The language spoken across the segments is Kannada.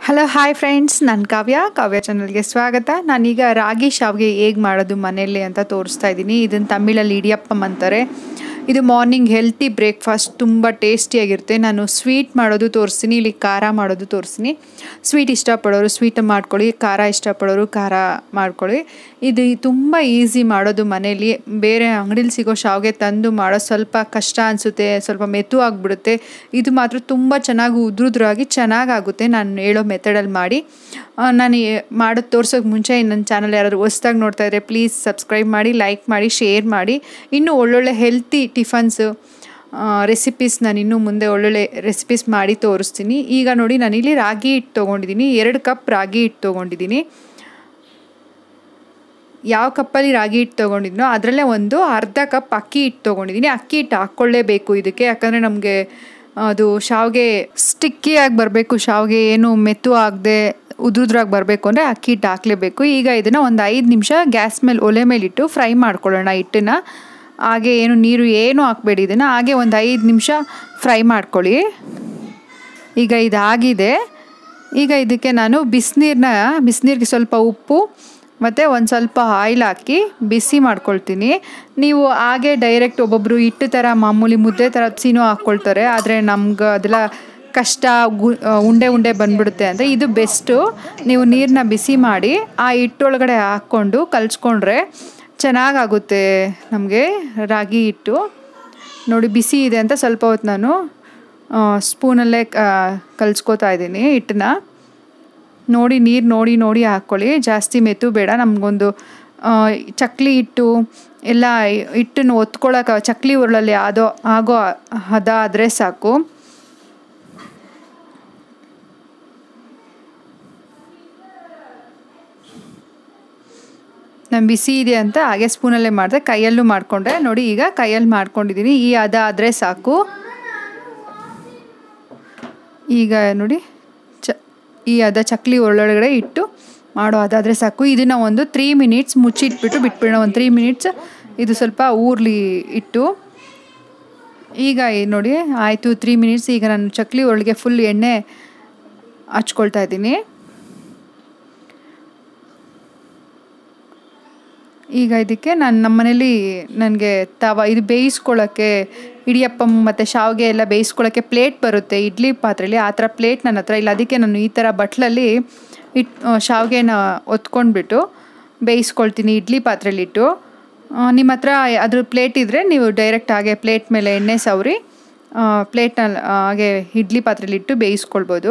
ಹಲೋ ಹಾಯ್ ಫ್ರೆಂಡ್ಸ್, ನಾನು ಕಾವ್ಯ ಚಾನಲ್ಗೆ ಸ್ವಾಗತ. ನಾನೀಗ ರಾಗಿ ಶಾವಿಗೆ ಹೇಗೆ ಮಾಡೋದು ಮನೆಯಲ್ಲಿ ಅಂತ ತೋರಿಸ್ತಾ ಇದ್ದೀನಿ. ಇದನ್ನು ತಮಿಳಲ್ಲಿ ಇಡಿಯಪ್ಪಂ ಅಂತಾರೆ. ಇದು ಮಾರ್ನಿಂಗ್ ಹೆಲ್ತಿ ಬ್ರೇಕ್ಫಾಸ್ಟ್, ತುಂಬ ಟೇಸ್ಟಿಯಾಗಿರುತ್ತೆ. ನಾನು ಸ್ವೀಟ್ ಮಾಡೋದು ತೋರಿಸ್ತೀನಿ, ಇಲ್ಲಿ ಖಾರ ಮಾಡೋದು ತೋರಿಸ್ತೀನಿ. ಸ್ವೀಟ್ ಇಷ್ಟಪಡೋರು ಸ್ವೀಟ್ ಮಾಡ್ಕೊಳ್ಳಿ, ಖಾರ ಇಷ್ಟಪಡೋರು ಖಾರ ಮಾಡ್ಕೊಳ್ಳಿ. ಇದು ತುಂಬ ಈಸಿ ಮಾಡೋದು ಮನೇಲಿ. ಬೇರೆ ಅಂಗಡಿಲಿ ಸಿಗೋ ಶಾವಿಗೆ ತಂದು ಮಾಡೋ ಸ್ವಲ್ಪ ಕಷ್ಟ ಅನಿಸುತ್ತೆ, ಸ್ವಲ್ಪ ಮೆತ್ತು ಆಗಿಬಿಡುತ್ತೆ. ಇದು ಮಾತ್ರ ತುಂಬ ಚೆನ್ನಾಗಿ ಉದ್ರುದ್ರಾಗಿ ಚೆನ್ನಾಗಾಗುತ್ತೆ. ನಾನು ಹೇಳೋ ಮೆಥಡಲ್ಲಿ ಮಾಡಿ. ನಾನು ಮಾಡೋದು ತೋರ್ಸೋಕ್ಕೆ ಮುಂಚೆ ನನ್ನ ಚಾನಲ್ ಯಾರಾದರೂ ಹೊಸ್ದಾಗಿ ನೋಡ್ತಾ ಇದ್ದರೆ ಪ್ಲೀಸ್ ಸಬ್ಸ್ಕ್ರೈಬ್ ಮಾಡಿ, ಲೈಕ್ ಮಾಡಿ, ಶೇರ್ ಮಾಡಿ. ಇನ್ನೂ ಒಳ್ಳೊಳ್ಳೆ ಹೆಲ್ತಿ ಟಿಫನ್ಸು ರೆಸಿಪೀಸ್ ನಾನು ಇನ್ನೂ ಮುಂದೆ ಒಳ್ಳೊಳ್ಳೆ ರೆಸಿಪೀಸ್ ಮಾಡಿ ತೋರಿಸ್ತೀನಿ. ಈಗ ನೋಡಿ, ನಾನಿಲ್ಲಿ ರಾಗಿ ಹಿಟ್ಟು ತೊಗೊಂಡಿದ್ದೀನಿ. 2 ಕಪ್ ರಾಗಿ ಹಿಟ್ಟು ತೊಗೊಂಡಿದ್ದೀನಿ. ಯಾವ ಕಪ್ಪಲ್ಲಿ ರಾಗಿ ಹಿಟ್ಟು ತೊಗೊಂಡಿದ್ದೀನೋ ಅದರಲ್ಲೇ ಒಂದು ಅರ್ಧ ಕಪ್ ಅಕ್ಕಿ ಹಿಟ್ಟು ತೊಗೊಂಡಿದ್ದೀನಿ. ಅಕ್ಕಿ ಹಿಟ್ಟು ಹಾಕ್ಕೊಳ್ಳೇಬೇಕು ಇದಕ್ಕೆ, ಯಾಕಂದರೆ ನಮಗೆ ಅದು ಶಾವಿಗೆ ಸ್ಟಿಕ್ಕಿಯಾಗಿ ಬರಬೇಕು. ಶಾವಿಗೆ ಏನು ಮೆತ್ತು ಆಗದೆ ಉದ್ರುದ್ರಾಗಿ ಬರಬೇಕು ಅಂದರೆ ಅಕ್ಕಿ ಹಿಟ್ಟು ಹಾಕಲೇಬೇಕು. ಈಗ ಇದನ್ನು ಒಂದು 5 ನಿಮಿಷ ಗ್ಯಾಸ್ ಮೇಲೆ ಒಲೆ ಮೇಲಿಟ್ಟು ಫ್ರೈ ಮಾಡ್ಕೊಳ್ಳೋಣ ಹಿಟ್ಟನ್ನು. ಹಾಗೆ ನೀರು ಏನು ಹಾಕಬೇಡಿ, ಇದನ್ನು ಹಾಗೆ ಒಂದು 5 ನಿಮಿಷ ಫ್ರೈ ಮಾಡ್ಕೊಳ್ಳಿ. ಈಗ ಇದಾಗಿದೆ. ಈಗ ಇದಕ್ಕೆ ನಾನು ಬಿಸಿನೀರಿಗೆ ಸ್ವಲ್ಪ ಉಪ್ಪು ಮತ್ತು ಒಂದು ಸ್ವಲ್ಪ ಆಯಿಲ್ ಹಾಕಿ ಬಿಸಿ ಮಾಡ್ಕೊಳ್ತೀನಿ. ನೀವು ಹಾಗೆ ಡೈರೆಕ್ಟ್ ಒಬ್ಬೊಬ್ಬರು ಹಿಟ್ಟು ಥರ ಮಾಮೂಲಿ ಮುದ್ದೆ ಥರ ಸೀನೋ ಹಾಕ್ಕೊಳ್ತಾರೆ, ಆದರೆ ನಮ್ಗೆ ಅದೆಲ್ಲ ಕಷ್ಟ, ಉಂಡೆ ಬಂದ್ಬಿಡುತ್ತೆ ಅಂದರೆ ಇದು ಬೆಸ್ಟು. ನೀವು ನೀರನ್ನ ಬಿಸಿ ಮಾಡಿ ಆ ಹಿಟ್ಟೊಳಗಡೆ ಹಾಕ್ಕೊಂಡು ಕಲಿಸ್ಕೊಂಡ್ರೆ ಚೆನ್ನಾಗಾಗುತ್ತೆ ನಮಗೆ ರಾಗಿ ಹಿಟ್ಟು. ನೋಡಿ, ಬಿಸಿ ಇದೆ ಅಂತ ಸ್ವಲ್ಪ ಹೊತ್ತು ನಾನು ಸ್ಪೂನಲ್ಲೇ ಕಲಿಸ್ಕೋತಾ ಇದ್ದೀನಿ ಹಿಟ್ಟನ್ನ. ನೋಡಿ, ನೀರು ನೋಡಿ ಹಾಕ್ಕೊಳ್ಳಿ, ಜಾಸ್ತಿ ಮೆತ್ತು ಬೇಡ. ನಮಗೊಂದು ಚಕ್ಲಿ ಹಿಟ್ಟು ಎಲ್ಲ ಹಿಟ್ಟನ್ನು ಒತ್ಕೊಳ್ಳೋಕೆ ಚಕ್ಲಿ ಉರುಳಲ್ಲಿ ಆಗೋ ಹದ ಆದರೆ ಸಾಕು. ನಾನು ಬಿಸಿ ಇದೆ ಅಂತ ಹಾಗೆ ಸ್ಪೂನಲ್ಲೇ ಮಾಡಿದೆ, ಕೈಯಲ್ಲೂ ಮಾಡಿಕೊಂಡೆ. ನೋಡಿ, ಈಗ ಕೈಯಲ್ಲಿ ಮಾಡ್ಕೊಂಡಿದ್ದೀನಿ. ಈ ಹದ ಆದರೆ ಸಾಕು. ಈಗ ನೋಡಿ, ಈ ಹದ ಚಕ್ಲಿ ಒಳಗಡೆ ಇಟ್ಟು ಮಾಡೋ ಅದಾದರೆ ಸಾಕು. ಇದನ್ನು ಒಂದು 3 ಮಿನಿಟ್ಸ್ ಬಿಟ್ಬಿಡೋಣ. ಒಂದು 3 ಮಿನಿಟ್ಸ್ ಇದು ಸ್ವಲ್ಪ ಊರ್ಲಿ ಇಟ್ಟು. ಈಗ ನೋಡಿ ಆಯಿತು 3 ಮಿನಿಟ್ಸ್. ಈಗ ನಾನು ಚಕ್ಲಿ ಒಳಗೆ ಫುಲ್ ಎಣ್ಣೆ ಹಚ್ಕೊಳ್ತಾ ಇದ್ದೀನಿ. ಈಗ ಇದಕ್ಕೆ ನಮ್ಮ ಮನೇಲಿ ನನಗೆ ಇದು ಬೇಯಿಸ್ಕೊಳ್ಳೋಕ್ಕೆ ಇಡಿಯಪ್ಪಂ ಮತ್ತು ಶಾವಿಗೆ ಎಲ್ಲ ಬೇಯಿಸ್ಕೊಳ್ಳೋಕ್ಕೆ ಪ್ಲೇಟ್ ಬರುತ್ತೆ ಇಡ್ಲಿ ಪಾತ್ರೆಯಲ್ಲಿ. ಆ ಥರ ಪ್ಲೇಟ್ ನನ್ನ ಹತ್ರ ಇಲ್ಲ. ಅದಕ್ಕೆ ನಾನು ಈ ಥರ ಬಟ್ಲಲ್ಲಿ ಶಾವಿಗೆನ ಒತ್ಕೊಂಡ್ಬಿಟ್ಟು ಬೇಯಿಸ್ಕೊಳ್ತೀನಿ ಇಡ್ಲಿ ಪಾತ್ರೆಯಲ್ಲಿಟ್ಟು. ನಿಮ್ಮ ಹತ್ರ ಅದ್ರ ಪ್ಲೇಟ್ ಇದ್ದರೆ ನೀವು ಡೈರೆಕ್ಟ್ ಹಾಗೆ ಪ್ಲೇಟ್ ಮೇಲೆ ಎಣ್ಣೆ ಸವರಿ ಪ್ಲೇಟ್ನಲ್ಲಿ ಹಾಗೆ ಇಡ್ಲಿ ಪಾತ್ರೆಯಲ್ಲಿಟ್ಟು ಬೇಯಿಸ್ಕೊಳ್ಬೋದು.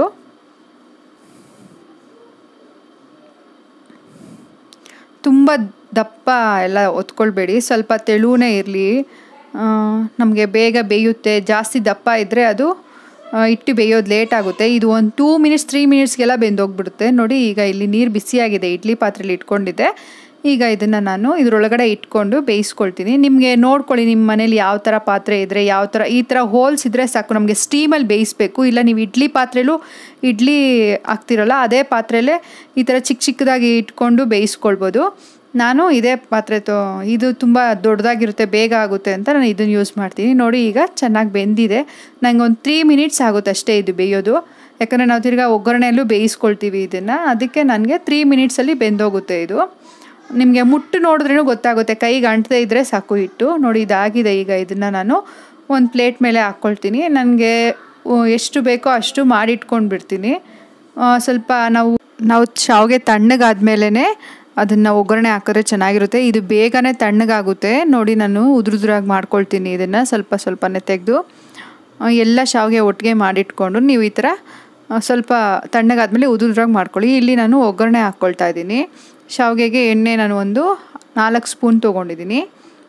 ತುಂಬ ದಪ್ಪ ಎಲ್ಲ ಒತ್ಕೊಳ್ಬೇಡಿ, ಸ್ವಲ್ಪ ತೆಳುವೇ ಇರಲಿ. ನಮಗೆ ಬೇಗ ಬೇಯುತ್ತೆ. ಜಾಸ್ತಿ ದಪ್ಪ ಇದ್ದರೆ ಅದು ಹಿಟ್ಟು ಬೇಯೋದು ಲೇಟ್ ಆಗುತ್ತೆ. ಇದು ಒಂದು 2 ಮಿನಿಟ್ಸ್ 3 ಮಿನಿಟ್ಸ್ಗೆಲ್ಲ ಬೆಂದೋಗ್ಬಿಡುತ್ತೆ. ನೋಡಿ, ಈಗ ಇಲ್ಲಿ ನೀರು ಬಿಸಿಯಾಗಿದೆ, ಇಡ್ಲಿ ಪಾತ್ರೆಯಲ್ಲಿ ಇಟ್ಕೊಂಡಿದ್ದೆ. ಈಗ ಇದನ್ನು ನಾನು ಇದರೊಳಗಡೆ ಇಟ್ಕೊಂಡು ಬೇಯಿಸ್ಕೊಳ್ತೀನಿ. ನಿಮಗೆ ನೋಡ್ಕೊಳ್ಳಿ, ನಿಮ್ಮ ಮನೇಲಿ ಯಾವ ಥರ ಪಾತ್ರೆ ಇದ್ದರೆ ಈ ಥರ ಹೋಲ್ಸ್ ಇದ್ದರೆ ಸಾಕು. ನಮಗೆ ಸ್ಟೀಮಲ್ಲಿ ಬೇಯಿಸಬೇಕು. ಇಲ್ಲ ನೀವು ಇಡ್ಲಿ ಪಾತ್ರೆಲೂ ಇಡ್ಲಿ ಹಾಕ್ತಿರಲ್ಲ, ಅದೇ ಪಾತ್ರೆಯಲ್ಲೇ ಈ ಥರ ಚಿಕ್ಕದಾಗಿ ಇಟ್ಕೊಂಡು ಬೇಯಿಸ್ಕೊಳ್ಬೋದು. ನಾನು ಇದೇ ಪಾತ್ರೆ ಇದು ತುಂಬ ದೊಡ್ಡದಾಗಿರುತ್ತೆ, ಬೇಗ ಆಗುತ್ತೆ ಅಂತ ನಾನು ಇದನ್ನು ಯೂಸ್ ಮಾಡ್ತೀನಿ. ನೋಡಿ, ಈಗ ಚೆನ್ನಾಗಿ ಬೆಂದಿದೆ. ನನಗೆ ಒಂದು 3 ಮಿನಿಟ್ಸ್ ಆಗುತ್ತೆ ಅಷ್ಟೇ ಇದು ಬೇಯೋದು. ಯಾಕಂದರೆ ನಾವು ತಿರ್ಗಾ ಒಗ್ಗರಣೆಯಲ್ಲೂ ಬೇಯಿಸ್ಕೊಳ್ತೀವಿ ಇದನ್ನು. ಅದಕ್ಕೆ ನನಗೆ 3 ಮಿನಿಟ್ಸಲ್ಲಿ ಬೆಂದೋಗುತ್ತೆ ಇದು. ನಿಮಗೆ ಮುಟ್ಟು ನೋಡಿದ್ರೂ ಗೊತ್ತಾಗುತ್ತೆ, ಕೈಗೆ ಅಂಟದೇ ಇದ್ದರೆ ಸಾಕು ಹಿಟ್ಟು. ನೋಡಿ, ಇದಾಗಿದೆ. ಈಗ ಇದನ್ನು ನಾನು ಒಂದು ಪ್ಲೇಟ್ ಮೇಲೆ ಹಾಕ್ಕೊಳ್ತೀನಿ. ನನಗೆ ಎಷ್ಟು ಬೇಕೋ ಅಷ್ಟು ಮಾಡಿಟ್ಕೊಂಡು ಬಿಡ್ತೀನಿ. ಸ್ವಲ್ಪ ನಾವು ಶಾವಿಗೆ ತಣ್ಣಗಾದ್ಮೇಲೆ ಅದನ್ನು ಒಗ್ಗರಣೆ ಹಾಕಿದ್ರೆ ಚೆನ್ನಾಗಿರುತ್ತೆ. ಇದು ಬೇಗನೆ ತಣ್ಣಗಾಗುತ್ತೆ. ನೋಡಿ, ನಾನು ಉದುರಾಗಿ ಮಾಡ್ಕೊಳ್ತೀನಿ ಇದನ್ನು. ಸ್ವಲ್ಪನೇ ತೆಗೆದು ಎಲ್ಲ ಶಾವಿಗೆ ಒಟ್ಟಿಗೆ ಮಾಡಿಟ್ಕೊಂಡು ನೀವು ಈ ಥರ ಸ್ವಲ್ಪ ತಣ್ಣಗಾದ್ಮೇಲೆ ಉದುರಾಗಿ ಮಾಡ್ಕೊಳ್ಳಿ. ಇಲ್ಲಿ ನಾನು ಒಗ್ಗರಣೆ ಹಾಕ್ಕೊಳ್ತಾ ಇದ್ದೀನಿ. ಶಾವಿಗೆಗೆ ಎಣ್ಣೆ ನಾನು ಒಂದು 4 ಸ್ಪೂನ್ ತೊಗೊಂಡಿದ್ದೀನಿ.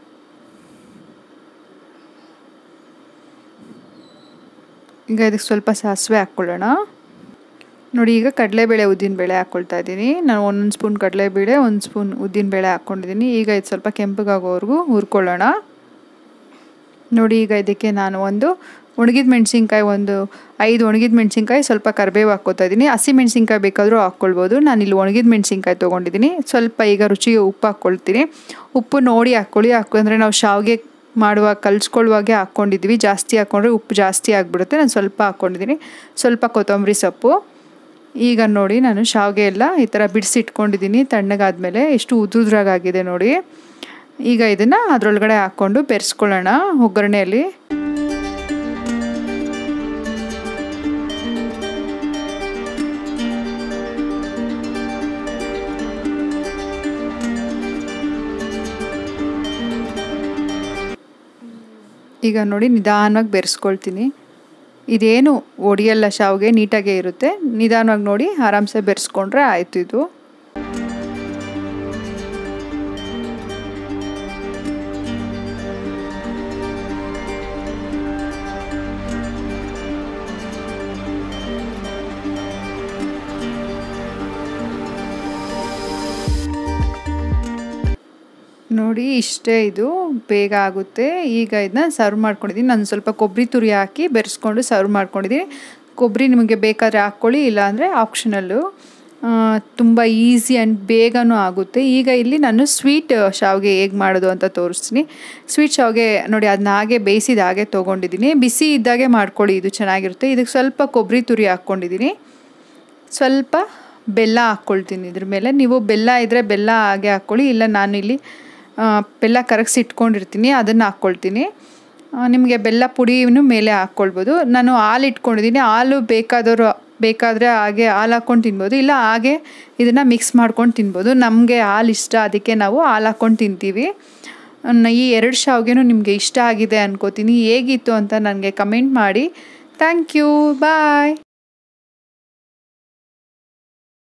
ಈಗ ಇದಕ್ಕೆ ಸ್ವಲ್ಪ ಸಾಸಿವೆ ಹಾಕ್ಕೊಳ್ಳೋಣ. ನೋಡಿ, ಈಗ ಕಡಲೆಬೇಳೆ ಉದ್ದಿನಬೇಳೆ ಹಾಕ್ಕೊಳ್ತಾ ಇದ್ದೀನಿ. ನಾನು 1 ಸ್ಪೂನ್ ಕಡಲೆಬೇಳೆ, 1 ಸ್ಪೂನ್ ಉದ್ದಿನಬೇಳೆ ಹಾಕ್ಕೊಂಡಿದ್ದೀನಿ. ಈಗ ಇದು ಸ್ವಲ್ಪ ಕೆಂಪಗಾಗೋವರೆಗೂ ಹುರ್ಕೊಳ್ಳೋಣ. ನೋಡಿ, ಈಗ ಇದಕ್ಕೆ ನಾನು ಒಂದು ಒಣಗಿದ ಮೆಣಸಿನ್ಕಾಯಿ, ಒಂದು 5 ಒಣಗಿದ ಮೆಣಸಿನ್ಕಾಯಿ, ಸ್ವಲ್ಪ ಕರಿಬೇವು ಹಾಕ್ಕೊತಾ ಇದ್ದೀನಿ. ಹಸಿ ಮೆಣಸಿನ್ಕಾಯಿ ಬೇಕಾದರೂ ಹಾಕ್ಕೊಳ್ಬೋದು. ನಾನಿಲ್ಲಿ ಒಣಗಿದ ಮೆಣಸಿನ್ಕಾಯಿ ತೊಗೊಂಡಿದ್ದೀನಿ. ಸ್ವಲ್ಪ ಈಗ ರುಚಿಗೆ ಉಪ್ಪು ಹಾಕ್ಕೊಳ್ತೀನಿ. ಉಪ್ಪು ನೋಡಿ ಹಾಕ್ಕೊಳ್ಳಿ, ಯಾಕಂದರೆ ನಾವು ಶಾವಿಗೆ ಕಲಿಸ್ಕೊಳ್ಳುವಾಗೆ ಹಾಕ್ಕೊಂಡಿದ್ವಿ. ಜಾಸ್ತಿ ಹಾಕ್ಕೊಂಡ್ರೆ ಉಪ್ಪು ಜಾಸ್ತಿ ಆಗಿಬಿಡುತ್ತೆ. ನಾನು ಸ್ವಲ್ಪ ಹಾಕ್ಕೊಂಡಿದ್ದೀನಿ. ಸ್ವಲ್ಪ ಕೊತ್ತಂಬರಿ ಸೊಪ್ಪು, ಈಗ ನೋಡಿ ನಾನು ಶಾವಿಗೆ ಎಲ್ಲ ಈ ಥರ ಬಿಡಿಸಿಟ್ಕೊಂಡಿದ್ದೀನಿ. ತಣ್ಣಗಾದ್ಮೇಲೆ ಎಷ್ಟು ಉದುದ್ರಾಗಿದೆ ನೋಡಿ. ಈಗ ಇದನ್ನು ಅದರೊಳಗಡೆ ಹಾಕ್ಕೊಂಡು ಬೆರೆಸ್ಕೊಳ್ಳೋಣ ಒಗ್ಗರಣೆಯಲ್ಲಿ. ಈಗ ನೋಡಿ ನಿಧಾನವಾಗಿ ಬೆರೆಸ್ಕೊಳ್ತೀನಿ. ಇದೇನು ಒಡೆಯಲ್ಲ, ಶಾವಿಗೆ ನೀಟಾಗೇ ಇರುತ್ತೆ. ನಿಧಾನವಾಗಿ ನೋಡಿ ಆರಾಮ್ಸೆ ಬೆರೆಸ್ಕೊಂಡ್ರೆ ಆಯಿತು. ಇದು ನೋಡಿ ಇಷ್ಟೇ, ಇದು ಬೇಗ ಆಗುತ್ತೆ. ಈಗ ಇದನ್ನ ಸರ್ವ್ ಮಾಡ್ಕೊಂಡಿದ್ದೀನಿ. ನಾನು ಸ್ವಲ್ಪ ಕೊಬ್ಬರಿ ತುರಿ ಹಾಕಿ ಬೆರೆಸ್ಕೊಂಡು ಸರ್ವ್ ಮಾಡ್ಕೊಂಡಿದ್ದೀನಿ. ಕೊಬ್ಬರಿ ನಿಮಗೆ ಬೇಕಾದರೆ ಹಾಕ್ಕೊಳ್ಳಿ, ಇಲ್ಲಾಂದರೆ ಆಪ್ಷನಲ್ಲು. ತುಂಬ ಈಸಿ ಆ್ಯಂಡ್ ಬೇಗನೂ ಆಗುತ್ತೆ. ಈಗ ಇಲ್ಲಿ ನಾನು ಸ್ವೀಟ್ ಶಾವಿಗೆ ಹೇಗೆ ಮಾಡೋದು ಅಂತ ತೋರಿಸ್ತೀನಿ. ಸ್ವೀಟ್ ಶಾವಿಗೆ ನೋಡಿ, ಅದನ್ನ ಹಾಗೆ ಬೇಯಿಸಿದ ಹಾಗೆ ತೊಗೊಂಡಿದ್ದೀನಿ. ಬಿಸಿ ಇದ್ದಾಗೆ ಮಾಡ್ಕೊಳ್ಳಿ, ಇದು ಚೆನ್ನಾಗಿರುತ್ತೆ. ಇದಕ್ಕೆ ಸ್ವಲ್ಪ ಕೊಬ್ಬರಿ ತುರಿ ಹಾಕ್ಕೊಂಡಿದ್ದೀನಿ, ಸ್ವಲ್ಪ ಬೆಲ್ಲ ಹಾಕ್ಕೊಳ್ತೀನಿ ಇದ್ರ ಮೇಲೆ. ನೀವು ಬೆಲ್ಲ ಇದ್ದರೆ ಬೆಲ್ಲ ಹಾಗೆ ಹಾಕ್ಕೊಳ್ಳಿ, ಇಲ್ಲ ನಾನಿಲ್ಲಿ ಬೆಲ್ಲ ಕರಗಿಸಿ ಇಟ್ಕೊಂಡಿರ್ತೀನಿ, ಅದನ್ನು ಹಾಕ್ಕೊಳ್ತೀನಿ. ನಿಮಗೆ ಬೆಲ್ಲ ಪುಡಿನೂ ಮೇಲೆ ಹಾಕ್ಕೊಳ್ಬೋದು. ನಾನು ಹಾಲು ಇಟ್ಕೊಂಡಿದ್ದೀನಿ, ಹಾಲು ಬೇಕಾದರೆ ಹಾಗೆ ಹಾಲು ಹಾಕ್ಕೊಂಡು ತಿನ್ಬೋದು, ಇಲ್ಲ ಹಾಗೆ ಇದನ್ನು ಮಿಕ್ಸ್ ಮಾಡ್ಕೊಂಡು ತಿನ್ಬೋದು. ನಮಗೆ ಹಾಲು ಇಷ್ಟ, ಅದಕ್ಕೆ ನಾವು ಹಾಲು ಹಾಕ್ಕೊಂಡು ತಿಂತೀವಿ. ಈ 2 ಶಾವಿಗೆನೂ ನಿಮಗೆ ಇಷ್ಟ ಆಗಿದೆ ಅನ್ಕೋತೀನಿ. ಹೇಗಿತ್ತು ಅಂತ ನನಗೆ ಕಮೆಂಟ್ ಮಾಡಿ. Thank you, bye.